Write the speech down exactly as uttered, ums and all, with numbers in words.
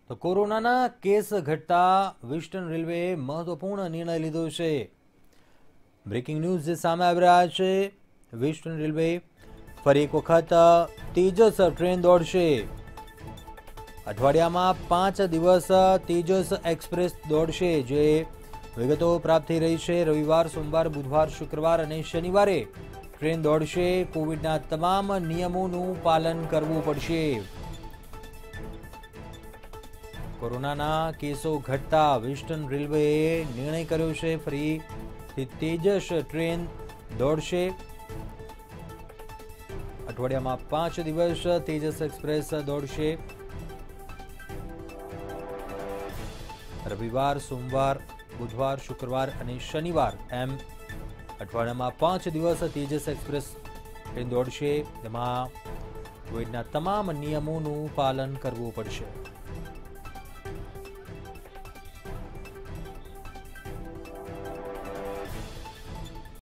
તો કોરોનાના કેસ ઘટતા વેસ્ટર્ન રેલવેએ મહત્વપૂર્ણ નિર્ણય લીધો છે। બ્રેકિંગ ન્યૂઝ જે સામે આવી રહ્યા છે। વેસ્ટર્ન રેલવે ફરી એક વખત તેજસ ટ્રેન દોડશે। અઠવાડિયામાં પાંચ દિવસ તેજસ એક્સપ્રેસ દોડશે। જે વિગતો પ્રાપ્ત થઈ રહી છે, રવિવાર, સોમવાર, બુધવાર, શુક્રવાર અને શનિવારે ટ્રેન દોડશે। કોવિડના તમામ નિયમોનું પાલન કરવું પડશે। કોરોનાના કેસો ઘટતા વેસ્ટર્ન રેલવેએ નિર્ણય કર્યો છે, ફરીથી તેજસ ટ્રેન દોડશે। અઠવાડિયામાં પાંચ દિવસ તેજસ એક્સપ્રેસ દોડશે। રવિવાર, સોમવાર, બુધવાર, શુક્રવાર અને શનિવાર એમ અઠવાડિયામાં પાંચ દિવસ તેજસ એક્સપ્રેસ ટ્રેન દોડશે। તેમાં કોવિડના તમામ નિયમોનું પાલન કરવું પડશે।